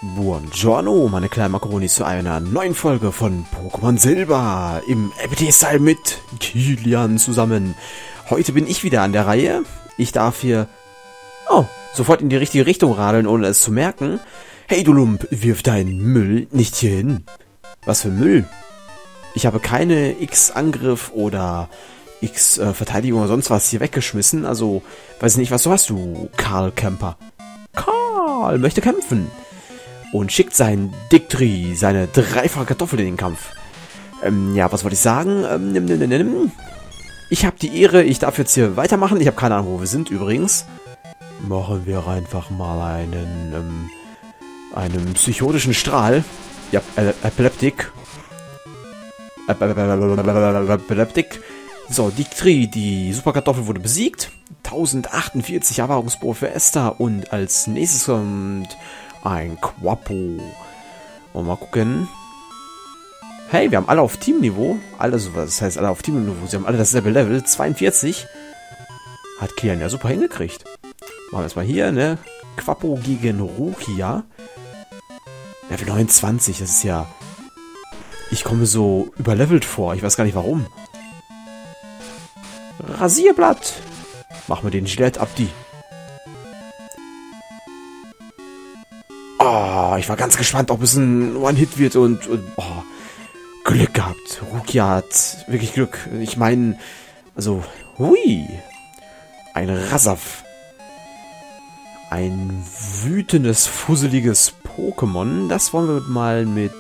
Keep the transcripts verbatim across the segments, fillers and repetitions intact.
Buongiorno, meine kleinen Makaronis, zu einer neuen Folge von Pokémon Silber im L P T-Style mit Kilian zusammen. Heute bin ich wieder an der Reihe. Ich darf hier, oh, sofort in die richtige Richtung radeln, ohne es zu merken. Hey du Lump, wirf deinen Müll nicht hier hin. Was für Müll? Ich habe keine X-Angriff oder X-Verteidigung oder sonst was hier weggeschmissen. Also, weiß nicht, was du hast, du Karl Camper. Karl möchte kämpfen. Und schickt seinen Dictri, seine dreifache Kartoffel in den Kampf. Ähm, ja, was wollte ich sagen? Ähm, nimm, nimm, nimm, nimm. Ich habe die Ehre, ich darf jetzt hier weitermachen. Ich habe keine Ahnung, wo wir sind übrigens. Machen wir einfach mal einen, ähm, einen psychotischen Strahl. Ja, äh, Epileptik. Epileptik. So, Dictri, die Superkartoffel wurde besiegt. tausendachundvierzig Erfahrungspunkte für Esther. Und als nächstes kommt ein Quappo. Wollen wir mal gucken. Hey, wir haben alle auf Teamniveau. Alle so, das heißt alle auf Teamniveau. Sie haben alle dasselbe Level. zweiundvierzig. Hat Kilian ja super hingekriegt. Machen wir es mal hier, ne? Quappo gegen Rukia. Level neunundzwanzig, das ist ja... Ich komme so überlevelt vor. Ich weiß gar nicht warum. Rasierblatt. Machen wir den Gillette ab die. Oh, ich war ganz gespannt, ob es ein One-Hit wird und, und oh, Glück gehabt. Rukia hat wirklich Glück. Ich meine, also, hui. Ein Rasaf. Ein wütendes, fusseliges Pokémon. Das wollen wir mal mit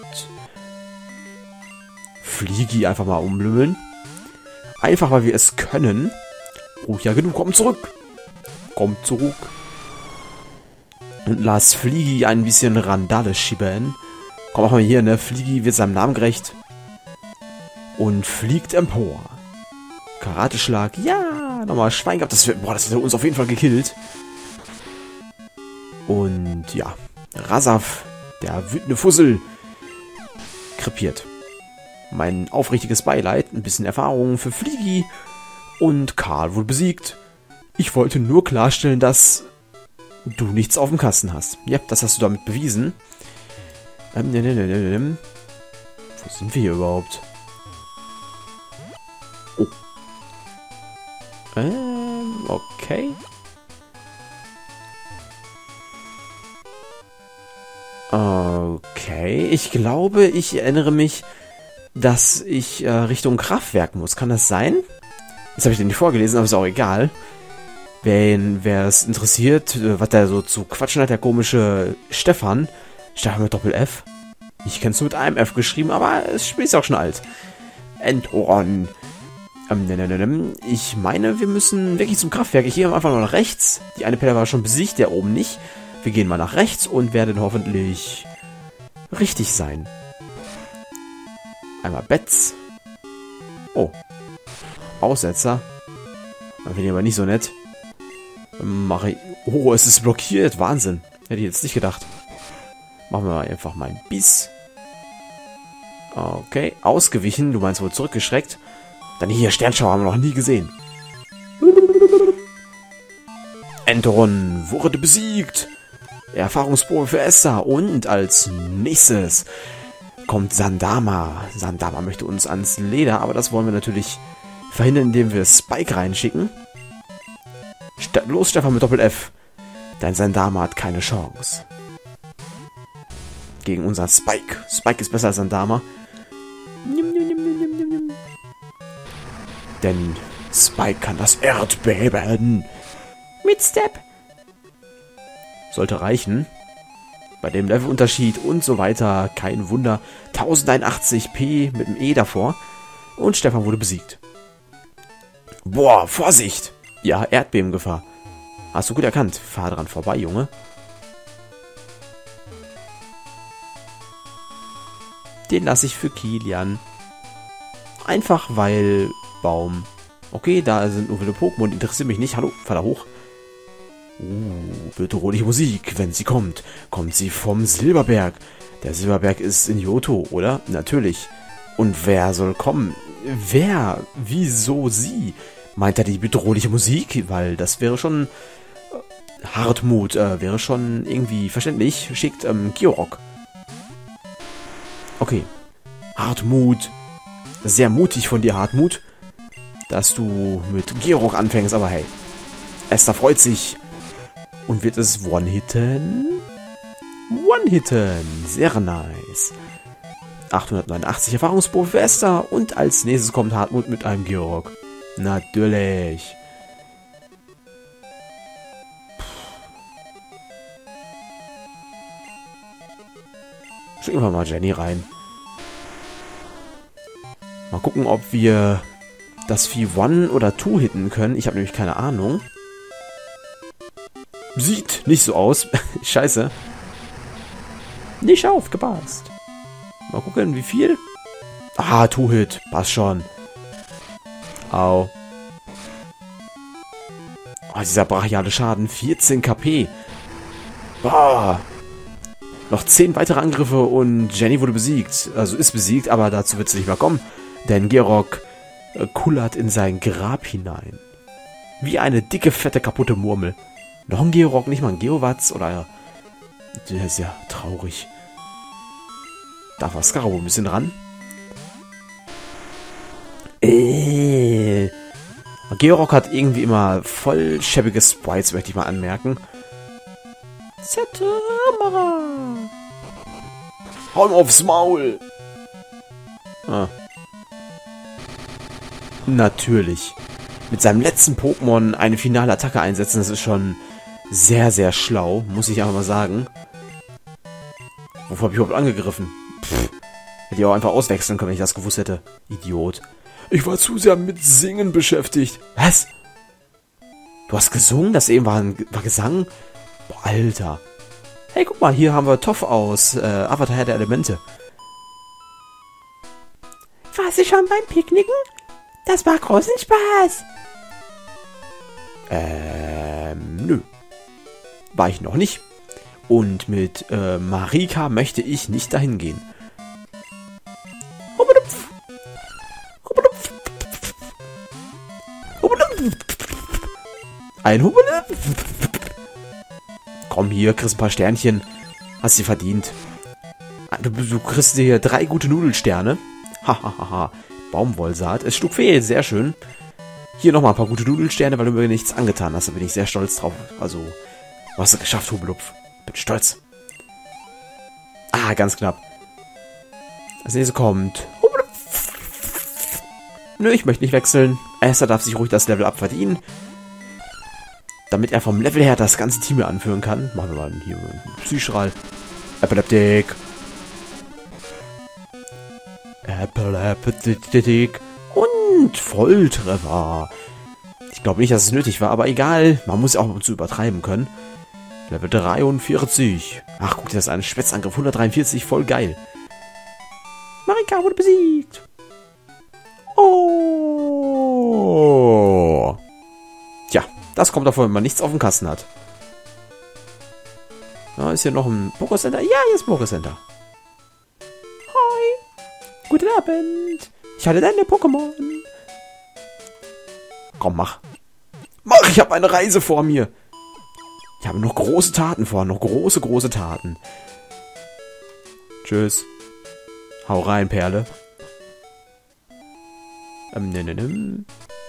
Fliegi einfach mal umlümmeln. Einfach, weil wir es können. Rukia, genug, komm zurück. Komm zurück. Und lass Fliegi ein bisschen Randale schieben. Komm, machen wir hier, ne? Fliegi wird seinem Namen gerecht. Und fliegt empor. Karateschlag. Ja, nochmal Schwein gehabt. Das wird, boah, das hat uns auf jeden Fall gekillt. Und ja, Rasaf, der wütende Fussel, krepiert. Mein aufrichtiges Beileid. Ein bisschen Erfahrung für Fliegi. Und Karl wurde besiegt. Ich wollte nur klarstellen, dass du nichts auf dem Kasten hast. Ja, das hast du damit bewiesen. Ähm, ne, ne, ne, ne, ne. Wo sind wir hier überhaupt? Oh. Ähm, okay. Okay, ich glaube, ich erinnere mich, dass ich äh, Richtung Kraftwerk muss. Kann das sein? Jetzt habe ich den nicht vorgelesen, aber ist auch egal. Wenn wer es interessiert, was der so zu quatschen hat, der komische Stefan. Stefan mit Doppel-F. Ich kenn's nur mit einem F geschrieben, aber das Spiel ist auch schon alt. Entoron. Ähm, ich meine, wir müssen wirklich zum Kraftwerk. Ich gehe einfach mal nach rechts. Die eine Pelle war schon besiegt, der oben nicht. Wir gehen mal nach rechts und werden hoffentlich richtig sein. Einmal Betz. Oh. Aussetzer. Dann finde ich aber nicht so nett. Mache ich... Oh, es ist blockiert. Wahnsinn. Hätte ich jetzt nicht gedacht. Machen wir einfach mal ein Biss. Okay. Ausgewichen. Du meinst wohl zurückgeschreckt. Dann hier, Sternschauer haben wir noch nie gesehen. Entoron wurde besiegt. Erfahrungsprobe für Esther. Und als nächstes kommt Sandama. Sandama möchte uns ans Leder, aber das wollen wir natürlich verhindern, indem wir Spike reinschicken. St Los, Stefan mit Doppel-F. Dein Sandama hat keine Chance. Gegen unser Spike. Spike ist besser als Sandama. Denn Spike kann das Erdbeben. Mit Step. Sollte reichen. Bei dem Levelunterschied und so weiter. Kein Wunder. tausendeinundachtzig P mit dem E davor. Und Stefan wurde besiegt. Boah, Vorsicht! Ja, Erdbebengefahr. Hast du gut erkannt. Fahr dran vorbei, Junge. Den lasse ich für Kilian. Einfach weil... Baum. Okay, da sind nur viele Pokémon. Interessiert mich nicht. Hallo, fahr da hoch. Uh, bedrohliche Musik. Wenn sie kommt, kommt sie vom Silberberg. Der Silberberg ist in Johto, oder? Natürlich. Und wer soll kommen? Wer? Wieso sie? Meint er die bedrohliche Musik? Weil das wäre schon Hartmut äh, wäre schon irgendwie verständlich. Schickt ähm, Georg. Okay. Hartmut. Sehr mutig von dir, Hartmut, dass du mit Georg anfängst. Aber hey, Esther freut sich. Und wird es One-Hitten? One-Hitten. Sehr nice. achthundertneunundachtzig Erfahrungspunkte für Esther. Und als nächstes kommt Hartmut mit einem Georg. Natürlich. Schicken wir mal Jenny rein. Mal gucken, ob wir das Vieh One oder Two hitten können. Ich habe nämlich keine Ahnung. Sieht nicht so aus. Scheiße. Nicht aufgepasst. Mal gucken, wie viel. Ah, Two-Hit. Passt schon. Au. Oh, dieser brachiale Schaden. vierzehn KP. Boah. Noch zehn weitere Angriffe und Jenny wurde besiegt. Also ist besiegt, aber dazu wird es nicht mehr kommen. Denn Georg äh, kullert in sein Grab hinein. Wie eine dicke, fette, kaputte Murmel. Noch ein Georg, nicht mal ein Geowatz oder... Der ist ja traurig. Darf er Scarabo ein bisschen ran? Äh. Georg hat irgendwie immer voll schäbige Sprites, möchte ich mal anmerken. Zetamara. Hau ihm aufs Maul! Ah. Natürlich. Mit seinem letzten Pokémon eine finale Attacke einsetzen, das ist schon sehr, sehr schlau, muss ich einfach mal sagen. Wofür habe ich überhaupt angegriffen? Pff. Hätte ich auch einfach auswechseln können, wenn ich das gewusst hätte. Idiot. Ich war zu sehr mit Singen beschäftigt. Was? Du hast gesungen? Das eben war, ein, war Gesang? Boah, Alter. Hey, guck mal, hier haben wir Toff aus äh, Avatar Herr der Elemente. Warst du schon beim Picknicken? Das macht großen Spaß. Ähm, nö. War ich noch nicht. Und mit äh, Marika möchte ich nicht dahin gehen. Hubbelupf. Hubbelupf. Hubbelupf. Ein Hubbelupf. Komm hier, kriegst ein paar Sternchen. Hast sie verdient. Du, du kriegst hier drei gute Nudelsterne. Hahaha. Baumwollsaat. Es schlug fehl, sehr schön. Hier nochmal ein paar gute Nudelsterne, weil du mir nichts angetan hast. Da bin ich sehr stolz drauf. Also, du hast es geschafft, Hubelupf. Bin stolz. Ah, ganz knapp. Als nächstes kommt Hubelupf. Nö, ich möchte nicht wechseln. Esther darf sich ruhig das Level up verdienen. Damit er vom Level her das ganze Team hier anführen kann. Machen wir mal hier einen Psychstrahl. Epileptik. Epileptik. Und Volltreffer. Ich glaube nicht, dass es nötig war, aber egal. Man muss ja auch ab und zu übertreiben können. Level dreiundvierzig. Ach, guck dir das an. Spätzangriff hundertdreiundvierzig. Voll geil. Marika wurde besiegt. Oh. Tja, das kommt davon, wenn man nichts auf dem Kasten hat. Da ist hier noch ein Pokécenter. Ja, hier ist ein Pokécenter. Hi. Guten Abend. Ich hatte deine Pokémon. Komm, mach. Mach, ich habe eine Reise vor mir. Ich habe noch große Taten vor. Noch große, große Taten. Tschüss. Hau rein, Perle. Ähm, ne, ne, ne.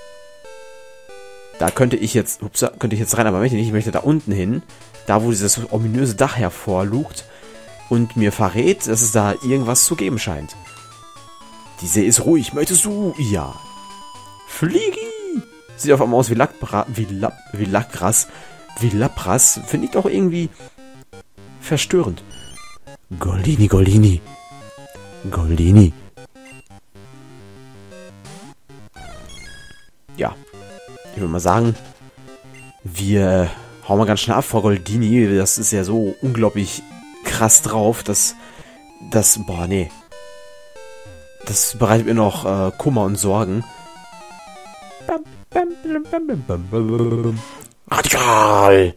Da könnte ich jetzt, ups, könnte ich jetzt rein, aber möchte nicht. Ich möchte da unten hin. Da, wo dieses ominöse Dach hervorlugt und mir verrät, dass es da irgendwas zu geben scheint. Die See ist ruhig. Möchtest du? Ja. Fliegi! Sieht auf einmal aus wie Lackbra wie, La wie Lackras. Wie Lapras. Finde ich doch irgendwie verstörend. Goldini, Goldini. Goldini. Ja. Ich würde mal sagen, wir hauen mal ganz schnell ab vor Goldini. Das ist ja so unglaublich krass drauf, dass das, boah, nee. Das bereitet mir noch äh, Kummer und Sorgen. Radikal!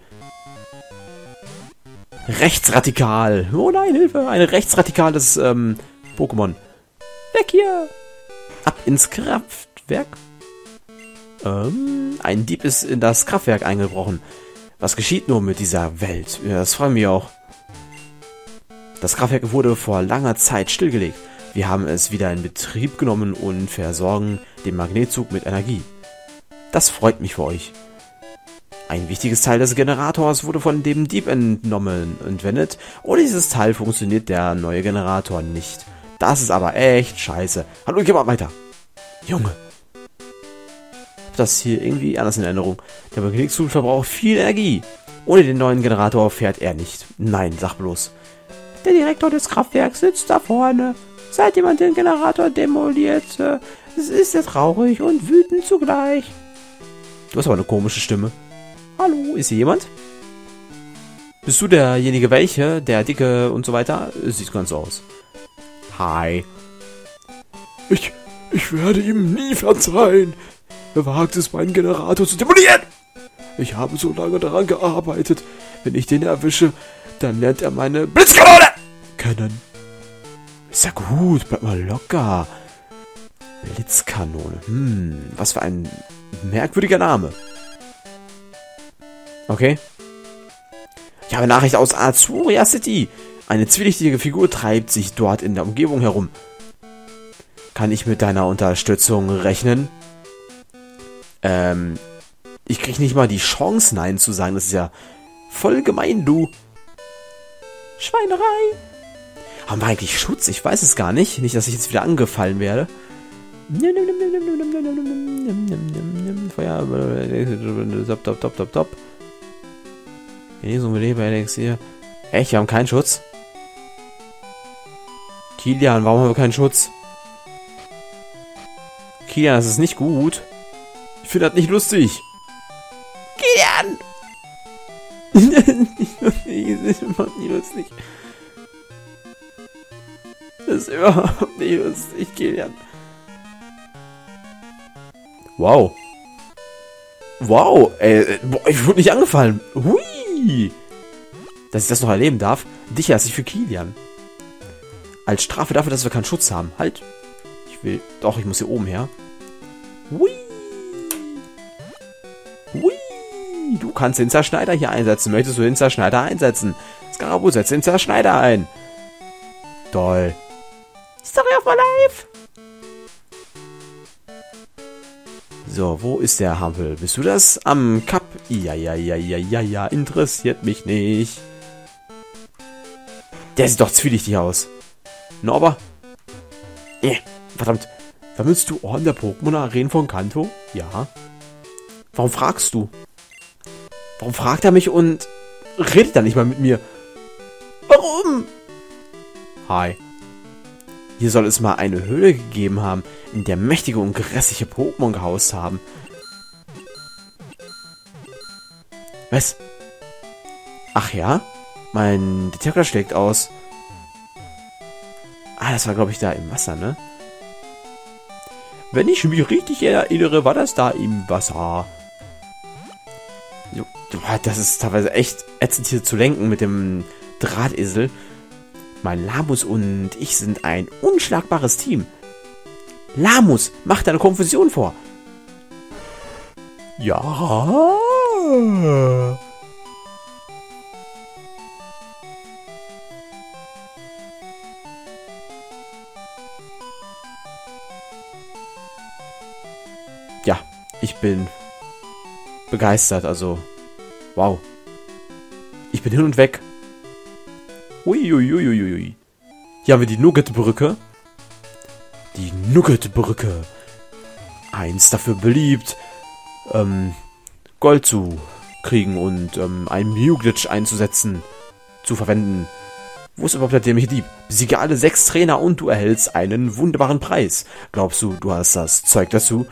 Rechtsradikal! Oh nein, Hilfe! Ein rechtsradikales ähm, Pokémon. Weg hier! Ab ins Kraftwerk. Ähm, ein Dieb ist in das Kraftwerk eingebrochen. Was geschieht nur mit dieser Welt? Ja, das fragen wir auch. Das Kraftwerk wurde vor langer Zeit stillgelegt. Wir haben es wieder in Betrieb genommen und versorgen den Magnetzug mit Energie. Das freut mich für euch. Ein wichtiges Teil des Generators wurde von dem Dieb entnommen, entwendet. Ohne dieses Teil funktioniert der neue Generator nicht. Das ist aber echt scheiße. Hallo, geh mal weiter. Junge. Das hier irgendwie anders in Erinnerung. Der Magnetzug verbraucht viel Energie. Ohne den neuen Generator fährt er nicht. Nein, sag bloß. Der Direktor des Kraftwerks sitzt da vorne. Seit jemand den Generator demoliert, äh, ist er traurig und wütend zugleich. Du hast aber eine komische Stimme. Hallo, ist hier jemand? Bist du derjenige welche, der Dicke und so weiter? Sieht ganz so aus. Hi. Ich, ich werde ihm nie verzeihen. Er wagt es, meinen Generator zu demolieren. Ich habe so lange daran gearbeitet. Wenn ich den erwische, dann lernt er meine Blitzkanone kennen. Ist ja gut, bleib mal locker. Blitzkanone. Hm, was für ein merkwürdiger Name. Okay. Ich habe Nachricht aus Azuria City. Eine zwielichtige Figur treibt sich dort in der Umgebung herum. Kann ich mit deiner Unterstützung rechnen? Ähm, ich krieg nicht mal die Chance, Nein zu sagen. Das ist ja voll gemein, du. Schweinerei. Haben wir eigentlich Schutz? Ich weiß es gar nicht. Nicht, dass ich jetzt wieder angefallen werde. Feuer. Top, top, top, top, top. Genesung mit Leber-Elixier. Echt? Wir haben keinen Schutz? Kilian, warum haben wir keinen Schutz? Kilian, das ist nicht gut. Ich finde das nicht lustig. Kilian! Ich mach nicht lustig. Das ist überhaupt nicht lustig, Kilian. Wow. Wow, ey, boah, ich wurde nicht angefallen. Hui. Dass ich das noch erleben darf. Dich hasse ich für Kilian. Als Strafe dafür, dass wir keinen Schutz haben. Halt. Ich will... Doch, ich muss hier oben her. Hui. Hui. Du kannst den Zerschneider hier einsetzen. Möchtest du den Zerschneider einsetzen? Skaraboo, setz den Zerschneider ein. Toll. Story of my life. So, wo ist der Hampel? Bist du das? Am Kap? Ja, ja, ja, ja, ja, ja. Interessiert mich nicht. Der sieht doch zwielichtig aus. Norber? Eh, verdammt. Sammelst du Orden der Pokémon-Arenen von Kanto? Ja. Warum fragst du? Warum fragt er mich und redet er nicht mal mit mir? Warum? Hi. Hier soll es mal eine Höhle gegeben haben, in der mächtige und grässliche Pokémon gehaust haben. Was? Ach ja? Mein Detektor schlägt aus. Ah, das war, glaube ich, da im Wasser, ne? Wenn ich mich richtig erinnere, war das da im Wasser. Das ist teilweise echt ätzend hier zu lenken mit dem Drahtesel. Mein Lamus und ich sind ein unschlagbares Team. Lamus, mach deine Konfusion vor. Ja. Ja, ich bin begeistert, also wow. Ich bin hin und weg. Uiuiuiui. Hier haben wir die Nugget-Brücke. Die Nugget-Brücke. Einst dafür beliebt, ähm, Gold zu kriegen und ähm, einen Mew-Glitch einzusetzen, zu verwenden. Wo ist überhaupt der dämliche Dieb? Besiege alle sechs Trainer und du erhältst einen wunderbaren Preis. Glaubst du, du hast das Zeug dazu?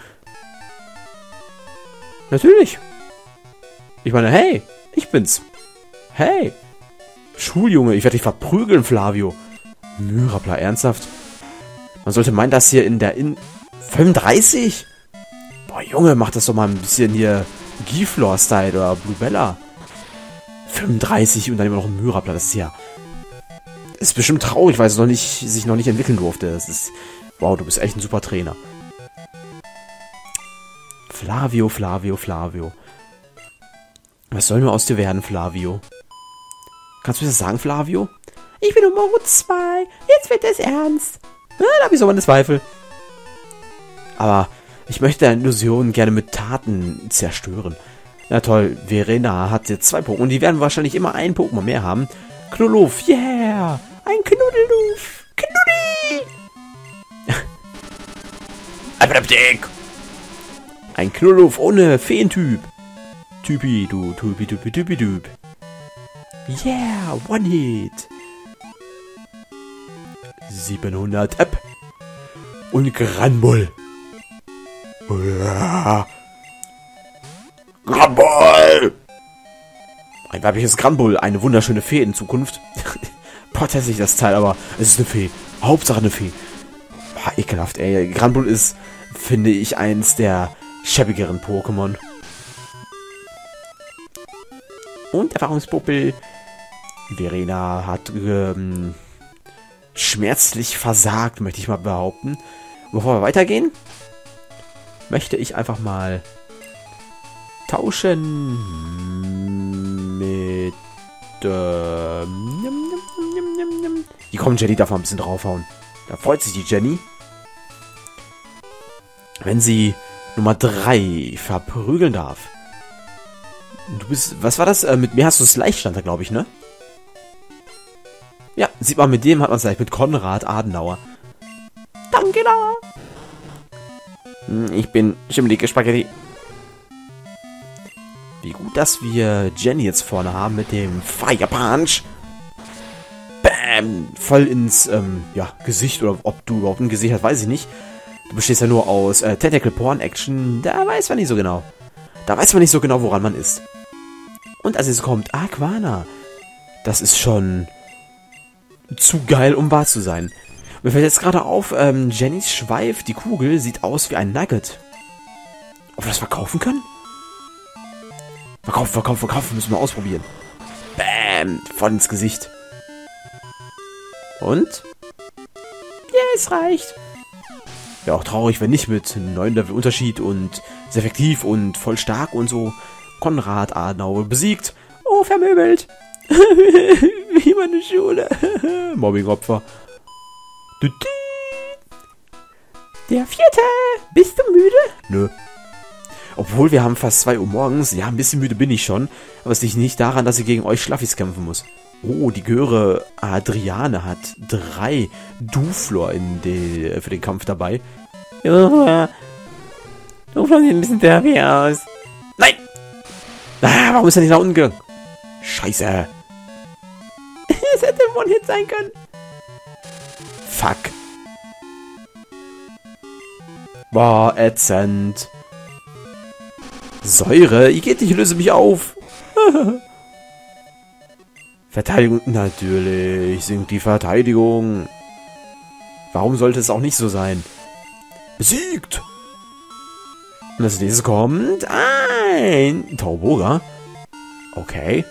Natürlich. Ich meine, hey, ich bin's. Hey. Schuljunge, ich werde dich verprügeln, Flavio. Myrapla, ernsthaft? Man sollte meinen, dass hier in der in... fünfunddreißig? Boah, Junge, mach das doch mal ein bisschen hier Giflor-Style oder Bluebella. fünfunddreißig und dann immer noch ein Myrapla, das ist ja... Ist bestimmt traurig, weil es noch nicht, sich noch nicht entwickeln durfte. Das ist... Wow, du bist echt ein super Trainer. Flavio, Flavio, Flavio. Was soll nur aus dir werden, Flavio? Kannst du mir das sagen, Flavio? Ich bin Nummer zwei. Jetzt wird es ernst. Na, da habe ich so meine Zweifel. Aber ich möchte deine Illusion gerne mit Taten zerstören. Na toll, Verena hat jetzt zwei Pokémon. Die werden wahrscheinlich immer ein Pokémon mehr haben. Knuddeluf, yeah! Ein Knuddeluf! Knuddel! Ein Knuddeluf ohne Feentyp. Typi, du, Typi, Typi, Typi, Typ. Yeah, One Hit. siebenhundert App. Und Granbull. Ja. Granbull! Ein weibliches Granbull, eine wunderschöne Fee in Zukunft. Boah, hässlich das Teil, aber es ist eine Fee. Hauptsache eine Fee. Boah, ekelhaft, ey. Granbull ist, finde ich, eins der schäbigeren Pokémon. Und Erfahrungspuppel. Verena hat ähm, schmerzlich versagt, möchte ich mal behaupten. Bevor wir weitergehen, möchte ich einfach mal tauschen mit ähm, die kommen, Jenny darf mal ein bisschen draufhauen. Da freut sich die Jenny, wenn sie Nummer drei verprügeln darf. Du bist, was war das? Äh, mit mir hast du es leicht, stand da, glaube ich, ne? Ja, sieht man, mit dem hat man es leicht, mit Konrad Adenauer. Danke, da. Ich bin schimmelige Spaghetti. Wie gut, dass wir Jenny jetzt vorne haben mit dem Fire Punch. Bam! Voll ins ähm, ja, Gesicht, oder ob du überhaupt ein Gesicht hast, weiß ich nicht. Du bestehst ja nur aus äh, Tentacle Porn Action, da weiß man nicht so genau. Da weiß man nicht so genau, woran man ist. Und als es kommt, Aquana. Das ist schon zu geil, um wahr zu sein. Mir fällt jetzt gerade auf, ähm, Jennys Schweif, die Kugel, sieht aus wie ein Nugget. Ob wir das verkaufen können? Verkaufen, verkaufen, verkaufen, müssen wir ausprobieren. Bam, voll ins Gesicht. Und? Ja, es reicht. Wäre auch traurig, wenn nicht mit neun Level Unterschied und sehr effektiv und voll stark und so. Konrad Adenauer besiegt. Oh, vermöbelt. Wie meine Schule. Mobbingopfer. Der vierte. Bist du müde? Nö. Obwohl, wir haben fast zwei Uhr morgens. Ja, ein bisschen müde bin ich schon. Aber es liegt nicht daran, dass ich gegen euch Schlaffis kämpfen muss. Oh, die Göre Adriane hat drei Duflor in die, für den Kampf dabei. Ja, Duflor sieht ein bisschen derby aus. Nein! Ah, warum ist er nicht nach unten gegangen? Scheiße. Es hätte ein One-Hit sein können. Fuck. Boah, ätzend. Säure, ich geht nicht, ich löse mich auf. Verteidigung, natürlich, sinkt die Verteidigung. Warum sollte es auch nicht so sein? Besiegt! Und als nächstes kommt ein Tauboga. Okay.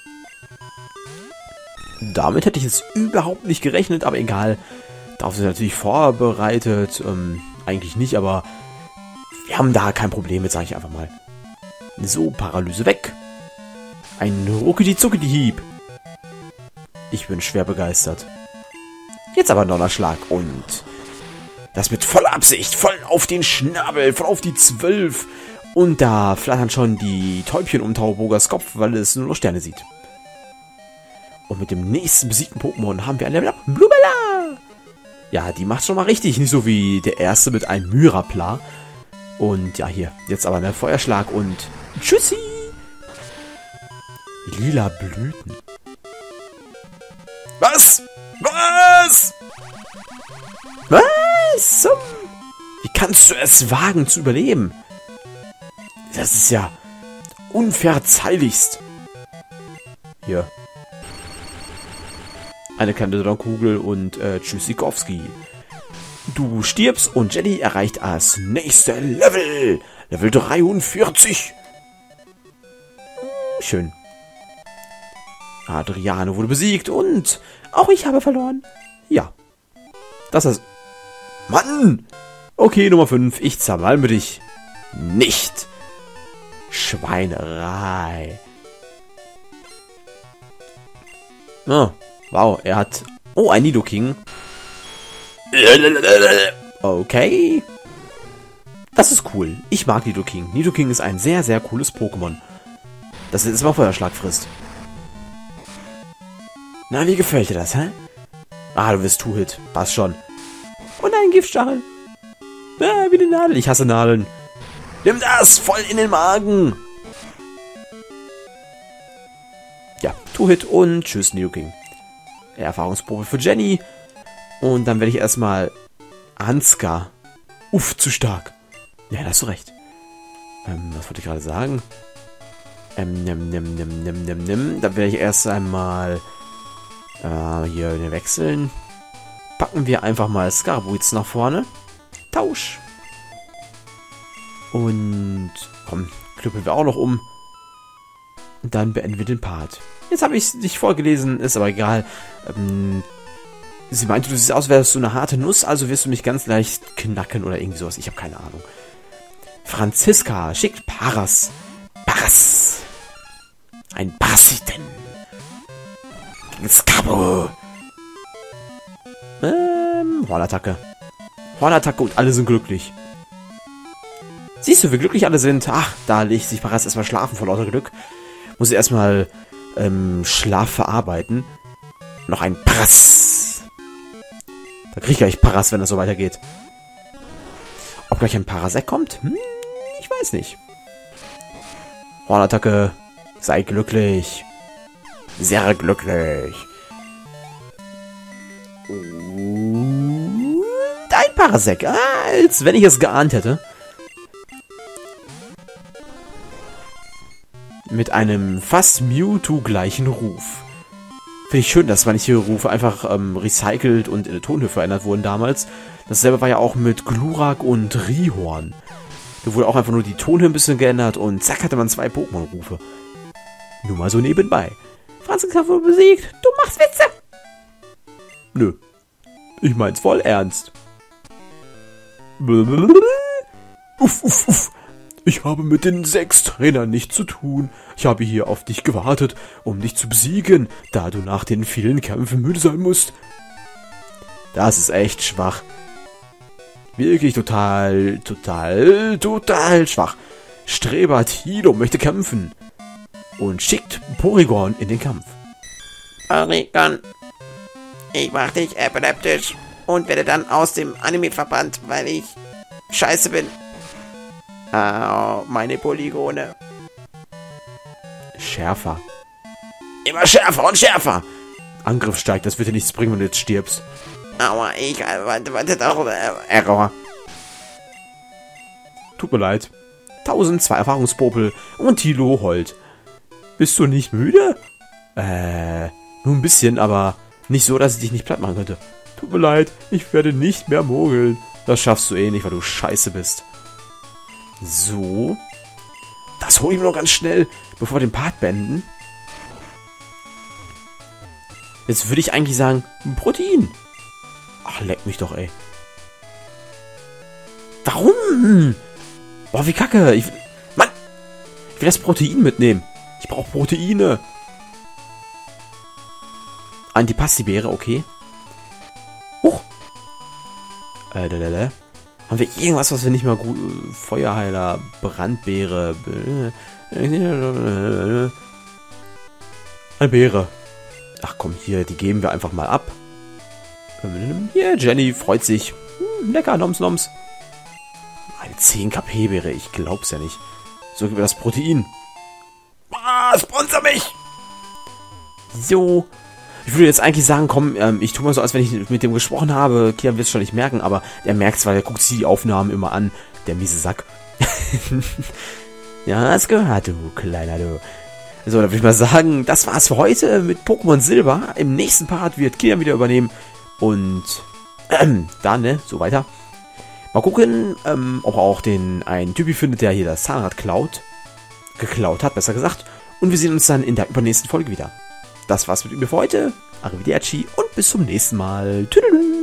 Damit hätte ich jetzt überhaupt nicht gerechnet, aber egal. Darauf sind wir natürlich vorbereitet. Ähm, eigentlich nicht, aber wir haben da kein Problem mit, sage ich einfach mal. So, Paralyse weg. Ein Ruckidi-Zuckidi-Hieb. Ich bin schwer begeistert. Jetzt aber ein Donnerschlag und das mit voller Absicht, voll auf den Schnabel, voll auf die zwölf. Und da flattern schon die Täubchen um Taubogas Kopf, weil es nur noch Sterne sieht. Und mit dem nächsten besiegten Pokémon haben wir ein Level Up. Blubella! Ja, die macht schon mal richtig, nicht so wie der erste mit einem Myrapla. Und ja, hier, jetzt aber ein Feuerschlag und tschüssi! Lila Blüten. Was? Was? Was? Zum? Wie kannst du es wagen zu überleben? Das ist ja unverzeihlichst. Hier. Eine kleine Kugel und äh, Tschüssikowski. Du stirbst und Jenny erreicht das nächste Level. Level dreiundvierzig. Schön. Adriane wurde besiegt und auch ich habe verloren. Ja. Das ist... Mann! Okay, Nummer fünf. Ich zermalme dich nicht. Schweinerei. Oh, wow, er hat... Oh, ein Nidoking. Okay. Das ist cool. Ich mag Nidoking. Nidoking ist ein sehr, sehr cooles Pokémon. Das ist immer Feuerschlag frisst. Na, wie gefällt dir das, hä? Ah, du wirst Two-Hit. Passt schon. Und ein Giftstachel. Ah, wie eine Nadel. Ich hasse Nadeln. Nimm das! Voll in den Magen! Ja, Two-Hit und tschüss, Nidoking. Erfahrungsprobe für Jenny. Und dann werde ich erstmal Ansgar. Uff, zu stark. Ja, da hast du recht. Ähm, was wollte ich gerade sagen? Ähm, nimm, nimm, nimm, nimm, nimm, nimm. Dann werde ich erst einmal äh, hier wechseln. Packen wir einfach mal Skarbuiz nach vorne. Tausch. Und komm, klüppeln wir auch noch um. Und dann beenden wir den Part. Jetzt habe ich es nicht vorgelesen, ist aber egal. Ähm, sie meinte, du siehst aus, wärst du eine harte Nuss, also wirst du mich ganz leicht knacken oder irgendwie sowas. Ich habe keine Ahnung. Franziska schickt Paras. Paras. Ein Parasiten. Gegen Skabo. Ähm, Hornattacke. Hornattacke und alle sind glücklich. Siehst du, wie glücklich alle sind? Ach, da legt sich Paras erstmal schlafen vor lauter Glück. Muss erstmal ähm, Schlaf verarbeiten. Noch ein Paras. Da krieg ich gleich Paras, wenn das so weitergeht. Ob gleich ein Parasekt kommt? Hm, ich weiß nicht. Hornattacke. Sei glücklich. Sehr glücklich. Und ein Parasekt. Ah, als wenn ich es geahnt hätte. Mit einem fast Mewtwo-gleichen Ruf. Finde ich schön, dass manche Rufe einfach ähm, recycelt und in eine Tonhöhe verändert wurden damals. Dasselbe war ja auch mit Glurak und Rhyhorn. Da wurde auch einfach nur die Tonhöhe ein bisschen geändert und zack hatte man zwei Pokémon-Rufe. Nur mal so nebenbei. Franziska wurde besiegt. Du machst Witze. Nö. Ich mein's voll ernst. Uff, uff, uff. Ich habe mit den sechs Trainern nichts zu tun. Ich habe hier auf dich gewartet, um dich zu besiegen, da du nach den vielen Kämpfen müde sein musst. Das ist echt schwach. Wirklich total, total, total schwach. Streber Tilo möchte kämpfen. Und schickt Porygon in den Kampf. Porygon, ich mach dich epileptisch und werde dann aus dem Anime verbannt, weil ich scheiße bin. Au, meine Polygone. Schärfer. Immer schärfer und schärfer. Angriff steigt, das wird dir nichts bringen, wenn du jetzt stirbst. Aua, ich warte, warte doch. Äh, Error. Tut mir leid. tausend, zwei Erfahrungspopel und Tilo heult. Bist du nicht müde? Äh, nur ein bisschen, aber nicht so, dass ich dich nicht platt machen könnte. Tut mir leid, ich werde nicht mehr mogeln. Das schaffst du eh nicht, weil du scheiße bist. So. Das hole ich mir noch ganz schnell, bevor wir den Part beenden. Jetzt würde ich eigentlich sagen, Protein. Ach, leck mich doch, ey. Warum? Boah, wie kacke. Ich, Mann, ich will das Protein mitnehmen. Ich brauche Proteine. Antipasti-Beere, okay. Huch. Äh, lalala. Haben wir irgendwas, was wir nicht mal gut... Feuerheiler, Brandbeere... Eine Beere. Ach komm, hier, die geben wir einfach mal ab. Hier, Jenny freut sich. Hm, lecker, Noms, Noms. Eine zehn KP Beere, ich glaub's ja nicht. So, gib mir das Protein. Ah, sponsor mich! So. Ich würde jetzt eigentlich sagen, komm, ähm, ich tue mal so, als wenn ich mit dem gesprochen habe. Kian wird es schon nicht merken, aber er merkt es, weil er guckt sich die Aufnahmen immer an. Der miese Sack. Ja, das gehört, du kleiner du. So, dann würde ich mal sagen, das war's für heute mit Pokémon Silber. Im nächsten Part wird Kian wieder übernehmen. Und ähm, dann, ne, so weiter. Mal gucken, ähm, ob er auch den einen Typi findet, der hier das Zahnrad klaut. Geklaut hat, besser gesagt. Und wir sehen uns dann in der übernächsten Folge wieder. Das war's mit mir für heute. Arrivederci und bis zum nächsten Mal. Tüdelü.